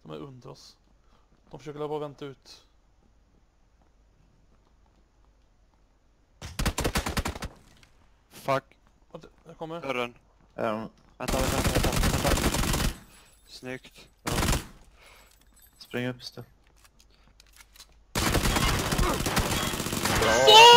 De är under oss. De försöker bara vänta ut. Fuck. Jag kommer. Dörren. Vänta. Snyggt. Ja. Spring upp istället. Så!